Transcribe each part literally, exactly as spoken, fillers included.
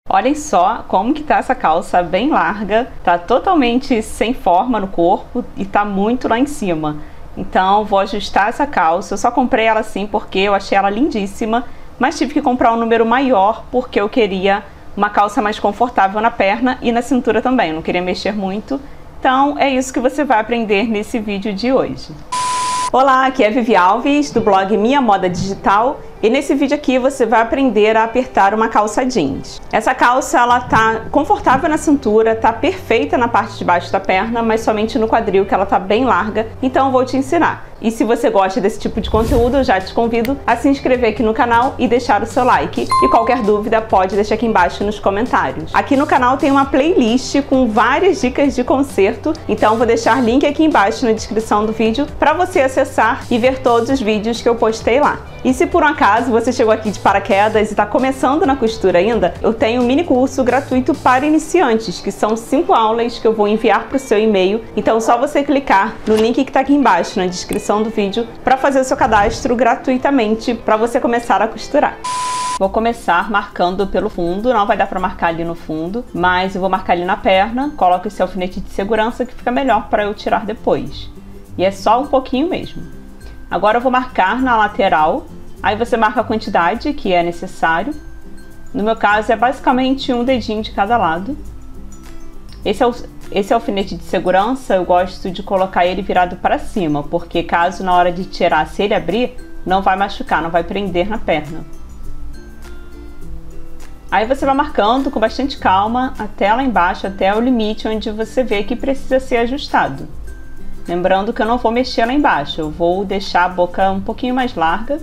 Olhem só como que tá essa calça bem larga, tá totalmente sem forma no corpo e tá muito lá em cima. Então vou ajustar essa calça. Eu só comprei ela assim porque eu achei ela lindíssima, mas tive que comprar um número maior porque eu queria uma calça mais confortável na perna e na cintura também, eu não queria mexer muito. Então é isso que você vai aprender nesse vídeo de hoje. Olá, aqui é Vivi Alves do blog Minha Moda Digital e nesse vídeo aqui você vai aprender a apertar uma calça jeans. Essa calça ela tá confortável na cintura, tá perfeita na parte de baixo da perna, mas somente no quadril que ela tá bem larga, então eu vou te ensinar. E se você gosta desse tipo de conteúdo, eu já te convido a se inscrever aqui no canal e deixar o seu like. E qualquer dúvida pode deixar aqui embaixo nos comentários. Aqui no canal tem uma playlist com várias dicas de conserto, então vou deixar link aqui embaixo na descrição do vídeo para você acessar e ver todos os vídeos que eu postei lá. E se por um acaso você chegou aqui de paraquedas e está começando na costura ainda, eu tenho um mini curso gratuito para iniciantes, que são cinco aulas que eu vou enviar para o seu e-mail. Então é só você clicar no link que está aqui embaixo na descrição do vídeo para fazer o seu cadastro gratuitamente para você começar a costurar. Vou começar marcando pelo fundo, não vai dar para marcar ali no fundo, mas eu vou marcar ali na perna, coloco esse alfinete de segurança que fica melhor para eu tirar depois. E é só um pouquinho mesmo. Agora eu vou marcar na lateral, aí você marca a quantidade que é necessário. No meu caso é basicamente um dedinho de cada lado. Esse, é o, esse alfinete de segurança eu gosto de colocar ele virado para cima, porque caso na hora de tirar, se ele abrir, não vai machucar, não vai prender na perna. Aí você vai marcando com bastante calma até lá embaixo, até o limite onde você vê que precisa ser ajustado. Lembrando que eu não vou mexer lá embaixo, eu vou deixar a boca um pouquinho mais larga.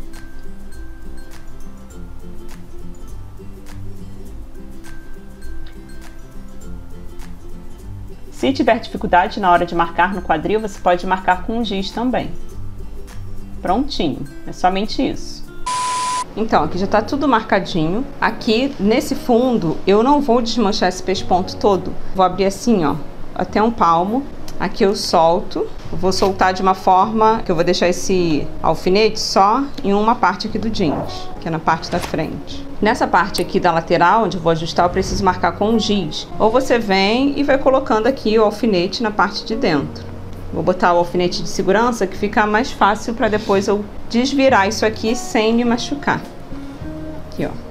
Se tiver dificuldade na hora de marcar no quadril, você pode marcar com um giz também. Prontinho, é somente isso. Então, aqui já tá tudo marcadinho. Aqui, nesse fundo, eu não vou desmanchar esse pesponto todo. Vou abrir assim, ó, até um palmo. Aqui eu solto, eu vou soltar de uma forma que eu vou deixar esse alfinete só em uma parte aqui do jeans, que é na parte da frente. Nessa parte aqui da lateral, onde eu vou ajustar, eu preciso marcar com um giz. Ou você vem e vai colocando aqui o alfinete na parte de dentro. Vou botar o alfinete de segurança que fica mais fácil para depois eu desvirar isso aqui sem me machucar. Aqui, ó.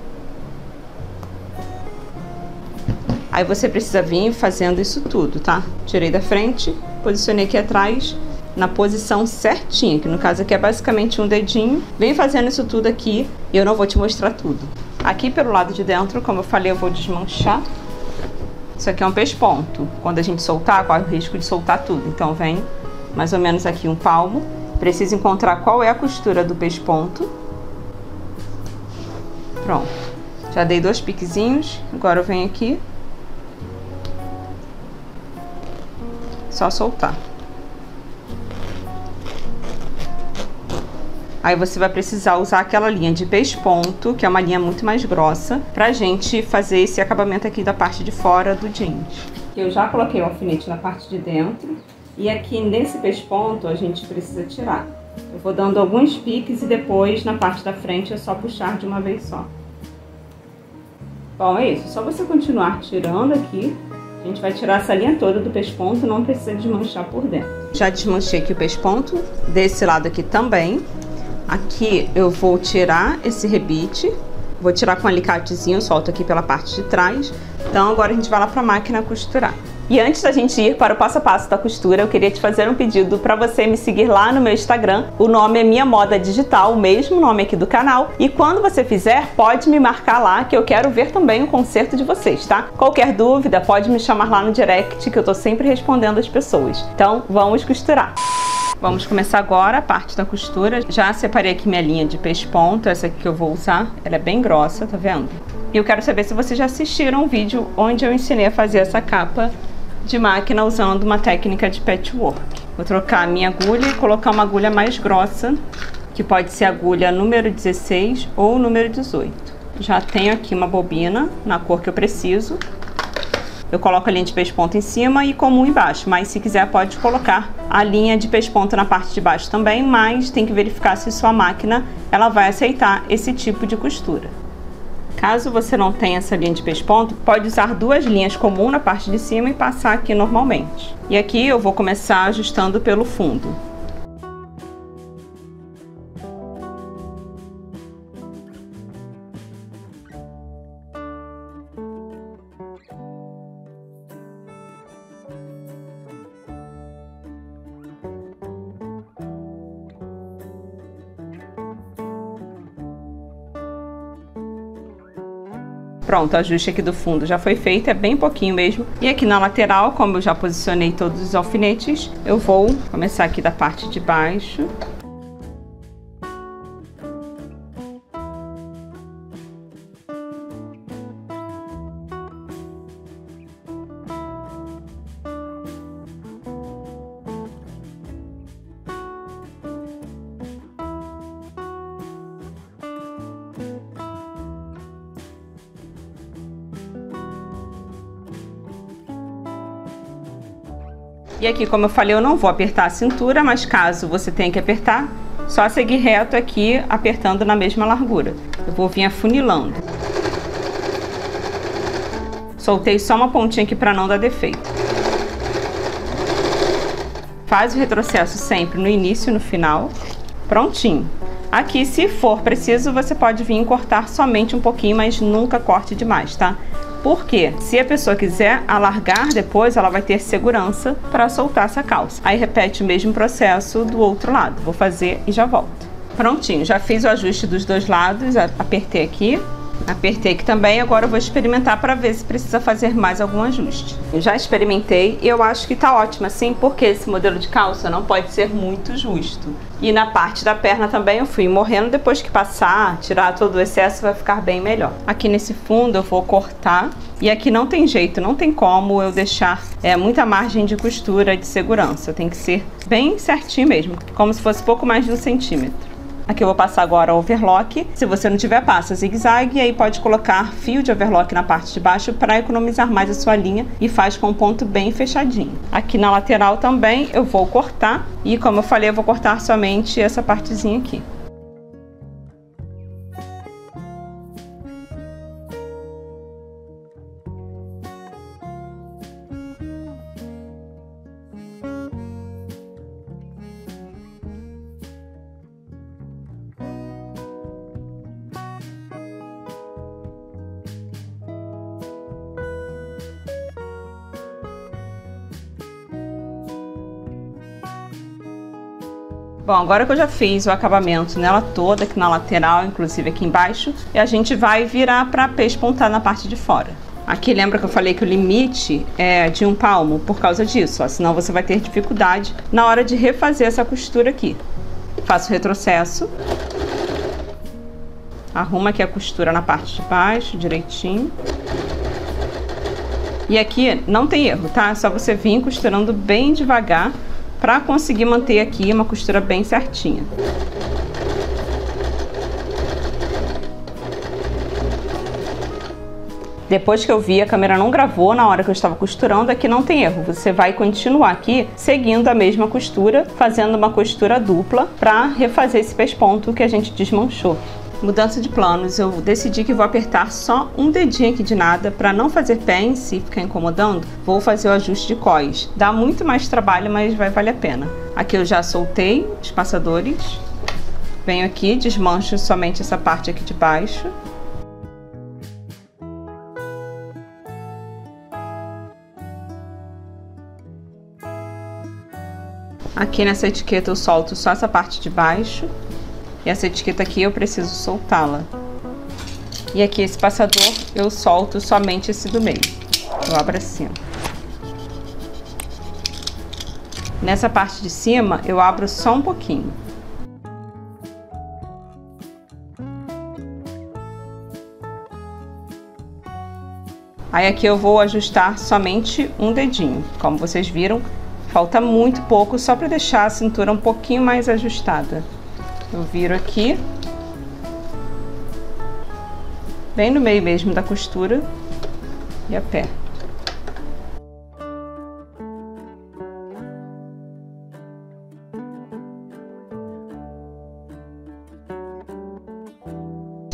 Aí você precisa vir fazendo isso tudo, tá? Tirei da frente, posicionei aqui atrás na posição certinha, que no caso aqui é basicamente um dedinho. Vem fazendo isso tudo aqui e eu não vou te mostrar tudo. Aqui pelo lado de dentro, como eu falei, eu vou desmanchar. Isso aqui é um pesponto. Quando a gente soltar, corre o risco de soltar tudo. Então vem mais ou menos aqui um palmo. Preciso encontrar qual é a costura do pesponto. Pronto. Já dei dois piquezinhos. Agora eu venho aqui. Só soltar. Aí você vai precisar usar aquela linha de pesponto, que é uma linha muito mais grossa, pra gente fazer esse acabamento aqui da parte de fora do jeans. Eu já coloquei o alfinete na parte de dentro e aqui nesse pesponto a gente precisa tirar. Eu vou dando alguns piques e depois na parte da frente é só puxar de uma vez só. Bom, é isso. Só você continuar tirando aqui. A gente vai tirar essa linha toda do pesponto, não precisa desmanchar por dentro. Já desmanchei aqui o pesponto, desse lado aqui também. Aqui eu vou tirar esse rebite, vou tirar com um alicatezinho, solto aqui pela parte de trás. Então agora a gente vai lá para a máquina costurar. E antes da gente ir para o passo a passo da costura, eu queria te fazer um pedido para você me seguir lá no meu Instagram. O nome é Minha Moda Digital, o mesmo nome aqui do canal. E quando você fizer, pode me marcar lá, que eu quero ver também o conserto de vocês, tá? Qualquer dúvida, pode me chamar lá no direct, que eu tô sempre respondendo as pessoas. Então, vamos costurar. Vamos começar agora a parte da costura. Já separei aqui minha linha de pesponto, essa aqui que eu vou usar. Ela é bem grossa, tá vendo? E eu quero saber se vocês já assistiram um vídeo onde eu ensinei a fazer essa capa de máquina usando uma técnica de patchwork. Vou trocar a minha agulha e colocar uma agulha mais grossa, que pode ser a agulha número dezesseis ou número dezoito. Já tenho aqui uma bobina na cor que eu preciso. Eu coloco a linha de pesponto em cima e comum embaixo, mas se quiser pode colocar a linha de pesponto na parte de baixo também, mas tem que verificar se sua máquina ela vai aceitar esse tipo de costura. Caso você não tenha essa linha de pesponto, pode usar duas linhas comuns na parte de cima e passar aqui normalmente. E aqui eu vou começar ajustando pelo fundo. Pronto, o ajuste aqui do fundo já foi feito, é bem pouquinho mesmo. E aqui na lateral, como eu já posicionei todos os alfinetes, eu vou começar aqui da parte de baixo. E aqui, como eu falei, eu não vou apertar a cintura, mas caso você tenha que apertar, só seguir reto aqui, apertando na mesma largura. Eu vou vir afunilando. Soltei só uma pontinha aqui para não dar defeito. Faz o retrocesso sempre no início e no final. Prontinho. Aqui, se for preciso, você pode vir cortar somente um pouquinho, mas nunca corte demais, tá? Porque se a pessoa quiser alargar depois, ela vai ter segurança para soltar essa calça. Aí repete o mesmo processo do outro lado. Vou fazer e já volto. Prontinho, já fiz o ajuste dos dois lados, apertei aqui. Apertei aqui também, agora eu vou experimentar para ver se precisa fazer mais algum ajuste. Eu já experimentei e eu acho que tá ótimo assim, porque esse modelo de calça não pode ser muito justo. E na parte da perna também eu fui morrendo, depois que passar, tirar todo o excesso, vai ficar bem melhor. Aqui nesse fundo eu vou cortar e aqui não tem jeito, não tem como eu deixar é, muita margem de costura de segurança. Tem que ser bem certinho mesmo, como se fosse pouco mais de um centímetro. Aqui eu vou passar agora o overlock. Se você não tiver, passa zigue-zague e aí pode colocar fio de overlock na parte de baixo para economizar mais a sua linha e faz com um ponto bem fechadinho. Aqui na lateral também eu vou cortar e, como eu falei, eu vou cortar somente essa partezinha aqui. Bom, agora que eu já fiz o acabamento nela toda, aqui na lateral, inclusive aqui embaixo, e a gente vai virar para pespontar na parte de fora. Aqui lembra que eu falei que o limite é de um palmo por causa disso, ó, senão você vai ter dificuldade na hora de refazer essa costura aqui. Faço o retrocesso. Arruma aqui a costura na parte de baixo, direitinho. E aqui não tem erro, tá? É só você vir costurando bem devagar para conseguir manter aqui uma costura bem certinha. Depois que eu vi, a câmera não gravou na hora que eu estava costurando, aqui não tem erro. Você vai continuar aqui seguindo a mesma costura, fazendo uma costura dupla para refazer esse pesponto que a gente desmanchou. Mudança de planos, eu decidi que vou apertar só um dedinho aqui de nada para não fazer pé em si, ficar incomodando. Vou fazer o ajuste de cós. Dá muito mais trabalho, mas vai valer a pena. Aqui eu já soltei os passadores. Venho aqui, desmancho somente essa parte aqui de baixo. Aqui nessa etiqueta eu solto só essa parte de baixo. E essa etiqueta aqui eu preciso soltá-la. E aqui esse passador eu solto somente esse do meio. Eu abro assim, ó. Nessa parte de cima eu abro só um pouquinho. Aí aqui eu vou ajustar somente um dedinho. Como vocês viram, falta muito pouco, só para deixar a cintura um pouquinho mais ajustada. Eu viro aqui, bem no meio mesmo da costura, e aperto.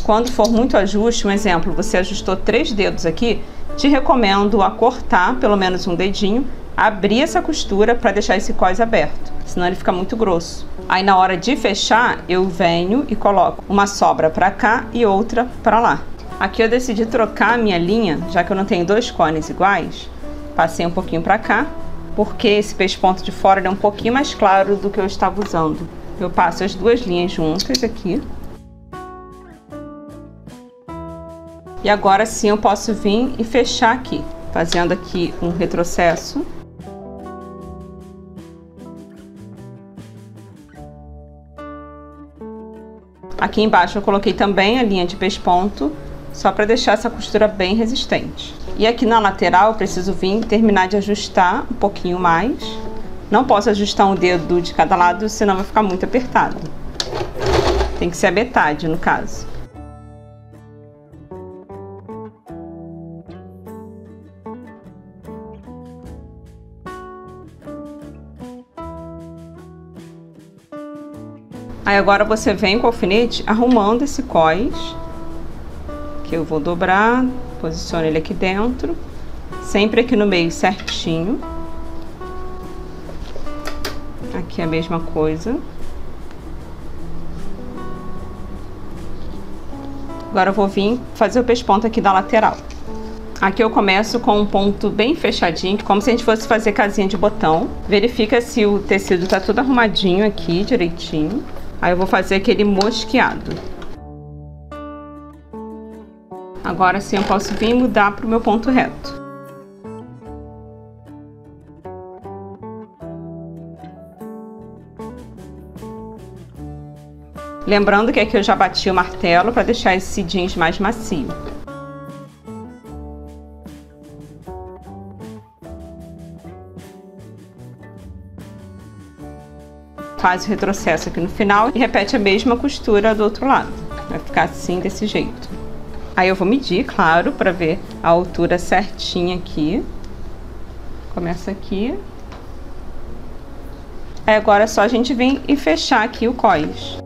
Quando for muito ajuste, um exemplo, você ajustou três dedos aqui, te recomendo a cortar pelo menos um dedinho, abrir essa costura para deixar esse cós aberto, senão ele fica muito grosso. Aí na hora de fechar, eu venho e coloco uma sobra para cá e outra para lá. Aqui eu decidi trocar a minha linha, já que eu não tenho dois cones iguais, passei um pouquinho para cá, porque esse pesponto de fora é um pouquinho mais claro do que eu estava usando. Eu passo as duas linhas juntas aqui. E agora sim eu posso vir e fechar aqui, fazendo aqui um retrocesso. Aqui embaixo eu coloquei também a linha de pesponto, só para deixar essa costura bem resistente. E aqui na lateral eu preciso vir terminar de ajustar um pouquinho mais. Não posso ajustar um dedo de cada lado, senão vai ficar muito apertado. Tem que ser a metade, no caso. Aí agora você vem com o alfinete arrumando esse cós, que eu vou dobrar, posiciono ele aqui dentro, sempre aqui no meio certinho. Aqui a mesma coisa. Agora eu vou vir fazer o pesponto aqui da lateral. Aqui eu começo com um ponto bem fechadinho, como se a gente fosse fazer casinha de botão. Verifica se o tecido tá tudo arrumadinho aqui, direitinho. Aí eu vou fazer aquele mosqueado. Agora sim eu posso vir mudar para o meu ponto reto. Lembrando que aqui eu já bati o martelo para deixar esse jeans mais macio. Faz o retrocesso aqui no final e repete a mesma costura do outro lado. Vai ficar assim, desse jeito. Aí eu vou medir, claro, para ver a altura certinha aqui. Começa aqui. Aí agora é só a gente vir e fechar aqui o cós.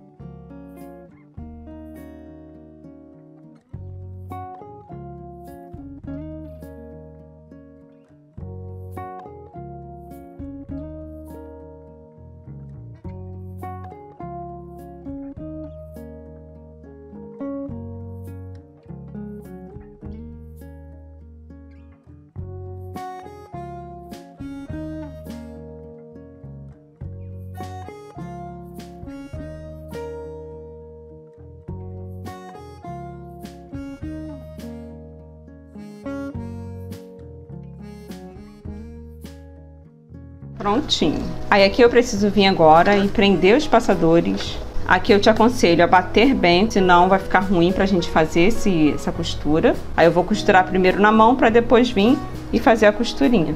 Prontinho. Aí aqui eu preciso vir agora e prender os passadores. Aqui eu te aconselho a bater bem, senão vai ficar ruim pra gente fazer esse, essa costura. Aí eu vou costurar primeiro na mão para depois vir e fazer a costurinha.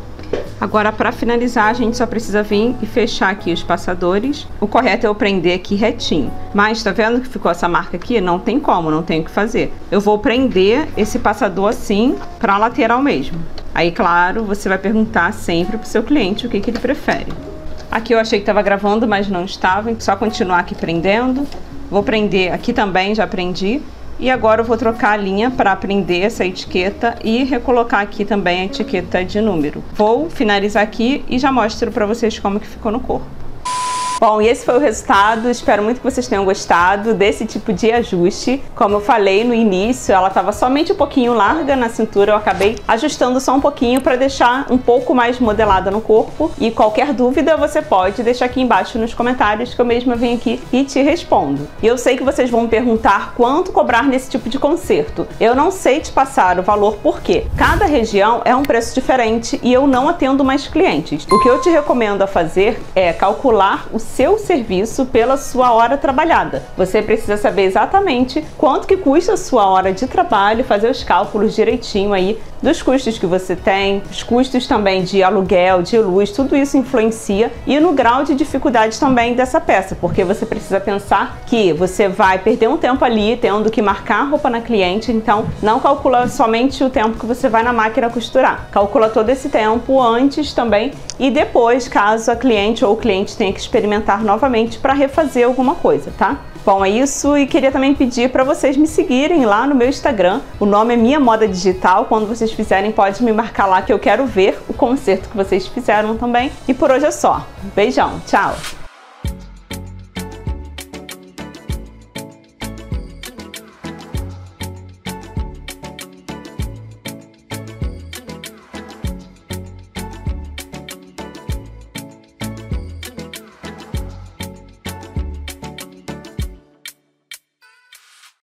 Agora, para finalizar, a gente só precisa vir e fechar aqui os passadores. O correto é eu prender aqui retinho. Mas tá vendo que ficou essa marca aqui? Não tem como, não tem o que fazer. Eu vou prender esse passador assim para a lateral mesmo. Aí, claro, você vai perguntar sempre pro seu cliente o que que ele prefere. Aqui eu achei que estava gravando, mas não estava. Então só continuar aqui prendendo. Vou prender aqui também, já prendi. E agora eu vou trocar a linha para prender essa etiqueta e recolocar aqui também a etiqueta de número. Vou finalizar aqui e já mostro para vocês como que ficou no corpo. Bom, e esse foi o resultado. Espero muito que vocês tenham gostado desse tipo de ajuste. Como eu falei no início, ela estava somente um pouquinho larga na cintura. Eu acabei ajustando só um pouquinho para deixar um pouco mais modelada no corpo. E qualquer dúvida você pode deixar aqui embaixo nos comentários, que eu mesma venho aqui e te respondo. E eu sei que vocês vão me perguntar quanto cobrar nesse tipo de conserto. Eu não sei te passar o valor porque cada região é um preço diferente e eu não atendo mais clientes. O que eu te recomendo a fazer é calcular o seu serviço pela sua hora trabalhada. Você precisa saber exatamente quanto que custa a sua hora de trabalho, fazer os cálculos direitinho aí dos custos que você tem, os custos também de aluguel, de luz, tudo isso influencia, e no grau de dificuldade também dessa peça, porque você precisa pensar que você vai perder um tempo ali tendo que marcar a roupa na cliente, então não calcula somente o tempo que você vai na máquina costurar, calcula todo esse tempo antes também e depois, caso a cliente ou o cliente tenha que experimentar novamente para refazer alguma coisa, tá? Bom, é isso, e queria também pedir para vocês me seguirem lá no meu Instagram. O nome é Minha Moda Digital. Quando vocês fizerem, pode me marcar lá que eu quero ver o concerto que vocês fizeram também. E por hoje é só. Beijão, tchau!